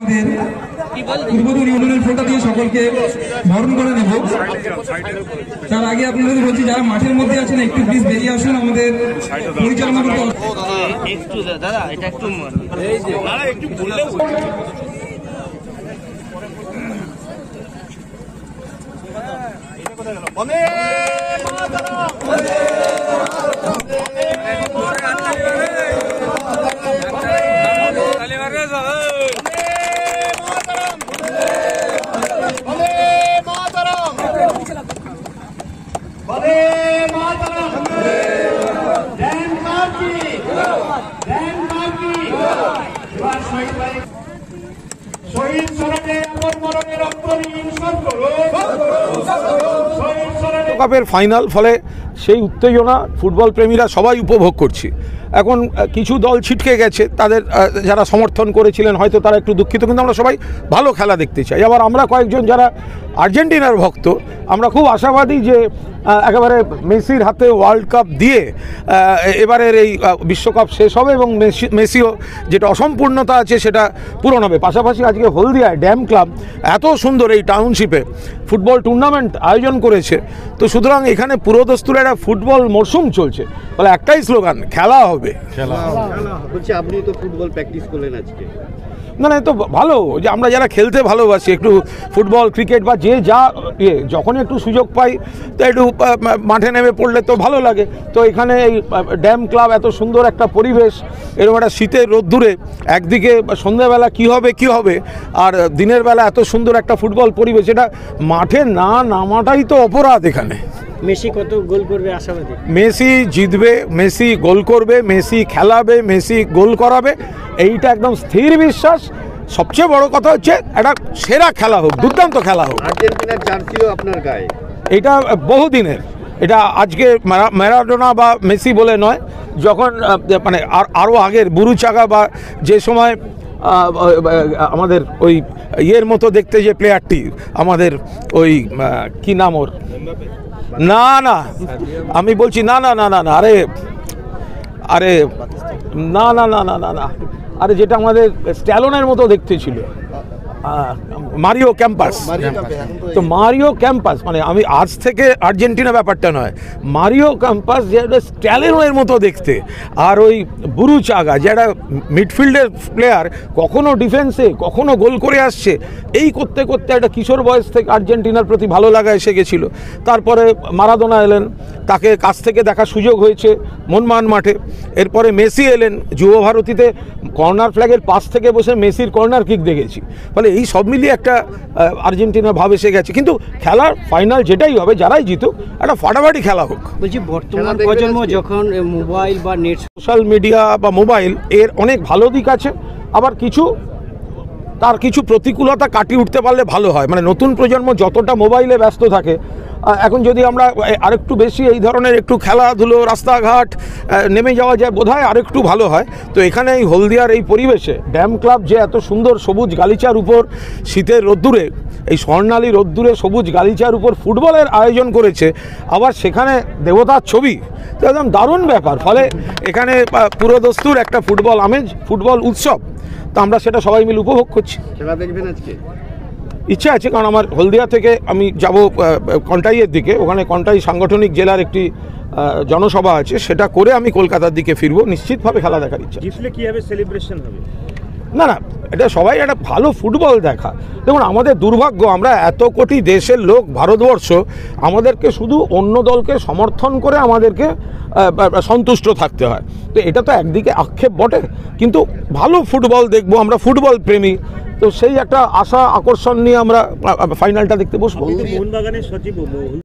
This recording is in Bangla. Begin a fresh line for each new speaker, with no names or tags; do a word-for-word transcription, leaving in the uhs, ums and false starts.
পূর্বদূর ইউনিয়নের ফোনটা দিয়ে সকলকে বরণ করে নেব। তার আগে আপনাদের বলছি, যারা মাঠের মধ্যে আছেন একটু প্লিজ বেরিয়ে আসুন। আমাদের পরিচালনা করতে একটু দাদা এটা একটু একটু বললেও
কাপের ফাইনাল, ফলে সেই উত্তেজনা ফুটবল প্রেমীরা সবাই উপভোগ করছি। এখন কিছু দল ছিটকে গেছে, তাদের যারা সমর্থন করেছিলেন হয়তো তারা একটু দুঃখিত, কিন্তু আমরা সবাই ভালো খেলা দেখতে চাই। আবার আমরা কয়েকজন যারা আর্জেন্টিনার ভক্ত, আমরা খুব আশাবাদী যে একেবারে মেসির হাতে ওয়ার্ল্ড কাপ দিয়ে এবারের এই বিশ্বকাপ শেষ হবে এবং মেসি মেসিও যেটা অসম্পূর্ণতা আছে সেটা পূরণ হবে। পাশাপাশি আজকে হলদিয়ায় ড্যাম ক্লাব এত সুন্দর এই টাউনশিপে ফুটবল টুর্নামেন্ট আয়োজন করেছে, তো সুতরাং এখানে পুরোদস্তুর একটা ফুটবল মরশুম চলছে, ফলে একটাই স্লোগান, খেলা হবে। খেলা
বলছি, আপনি তো ফুটবল প্র্যাকটিস করলেন আজকে?
না না, তো ভালো যে আমরা যারা খেলতে ভালোবাসি একটু ফুটবল ক্রিকেট বা যে যা ইয়ে যখন একটু সুযোগ পাই তো একটু মাঠে নেমে পড়লে তো ভালো লাগে। তো এখানে এই ড্যাম ক্লাব এত সুন্দর একটা পরিবেশ, এরকম একটা শীতের রোদ্দুরে একদিকে সন্ধ্যাবেলা কি হবে কি হবে আর দিনের বেলা এত সুন্দর একটা ফুটবল পরিবেশ, এটা মাঠে না নামাটাই তো অপরাধ। এখানে
মেসি কত গোল করবে আশাবাদী?
মেসি জিতবে, মেসি গোল করবে, মেসি খেলাবে, মেসি গোল করাবে, এইটা একদম স্থির বিশ্বাস। সবচেয়ে বড় কথা হচ্ছে একটা সেরা খেলা হোক, দুর্দান্ত খেলা হোক।
আর্জেন্টিনার জার্সিও আপনার গায়ে?
এটা বহুদিনের, এটা আজকে ম্যারাডোনা বা মেসি বলে নয়, যখন মানে আরও আগের বুরুচাগা বা যে সময় আমাদের ওই ইয়ের মতো দেখতে যে প্লেয়ারটি আমাদের ওই কি নাম ওর, না না আমি বলছি না না না না না আরে আরে না না না না না না আরে যেটা আমাদের স্ট্যালোনের মতো দেখতে ছিল, মারিও ক্যাম্পাস। তো মারিও ক্যাম্পাস মানে আমি আজ থেকে আর্জেন্টিনা ব্যাপারটা নয়, মারিও ক্যাম্পাস যেটা স্ট্যালোনের মতো দেখতে, আর ওই বুরুচাগা যেটা মিডফিল্ডের প্লেয়ার, কখনো ডিফেন্সে কখনো গোল করে আসছে, এই করতে করতে একটা কিশোর বয়স থেকে আর্জেন্টিনার প্রতি ভালো লাগা এসে গেছিলো। তারপরে মারাদোনা এলেন, তাকে কাছ থেকে দেখার সুযোগ হয়েছে মনমান মাঠে। এরপরে মেসি এলেন, যুব ভারতীতে কর্নার ফ্ল্যাগের পাশ থেকে বসে মেসির কর্নার কিক দেখেছি। ফলে এই সব মিলিয়ে একটা আর্জেন্টিনার ভাব এসে গেছে। কিন্তু খেলার ফাইনাল যেটাই হবে, যারাই জিতুক, একটা ফাটাফাটি খেলা হোক।
বলছি, বর্তমান প্রজন্ম যখন মোবাইল বা নেট,
সোশ্যাল মিডিয়া বা মোবাইল, এর অনেক ভালো দিক আছে, আবার কিছু তার কিছু প্রতিকূলতা কাটিয়ে উঠতে পারলে ভালো হয়। মানে নতুন প্রজন্ম যতটা মোবাইলে ব্যস্ত থাকে, এখন যদি আমরা আরেকটু বেশি এই ধরনের একটু খেলাধুলো, রাস্তাঘাট নেমে যাওয়া যায়, বোধহয় আরেকটু ভালো হয়। তো এখানে এই হলদিয়ার এই পরিবেশে ড্যাম ক্লাব যে এত সুন্দর সবুজ গালিচার উপর শীতের রোদ্দুরে, এই স্বর্ণালী রোদ্দুরে সবুজ গালিচার উপর ফুটবলের আয়োজন করেছে, আবার সেখানে দেবতার ছবি, তো একদম দারুণ ব্যাপার। ফলে এখানে পুরোদস্তুর একটা ফুটবল আমেজ, ফুটবল উৎসব, তো আমরা সেটা সবাই মিলে উপভোগ করছি।
খেলা দেখবেন আজকে?
ইচ্ছা আছে, কারণ আমার হলদিয়া থেকে আমি যাব কন্টাইয়ের দিকে, ওখানে কন্টাই সাংগঠনিক জেলার একটি জনসভা আছে, সেটা করে আমি কলকাতার দিকে ফিরবো। নিশ্চিতভাবে খেলা দেখার ইচ্ছা।
জিতলে কীভাবে সেলিব্রেশন হবে?
না না, এটা সবাই একটা ভালো ফুটবল দেখা। দেখুন, আমাদের দুর্ভাগ্য, আমরা এত কোটি দেশের লোক, ভারতবর্ষ, আমাদেরকে শুধু অন্য দলকে সমর্থন করে আমাদেরকে সন্তুষ্ট থাকতে হয়। তো এটা তো একদিকে আক্ষেপ বটে, কিন্তু ভালো ফুটবল দেখবো, আমরা ফুটবল প্রেমী, তো সেই একটা আশা আকর্ষণ নিয়ে আমরা ফাইনালটা দেখতে বসবো।
মোহনবাগানের সচিব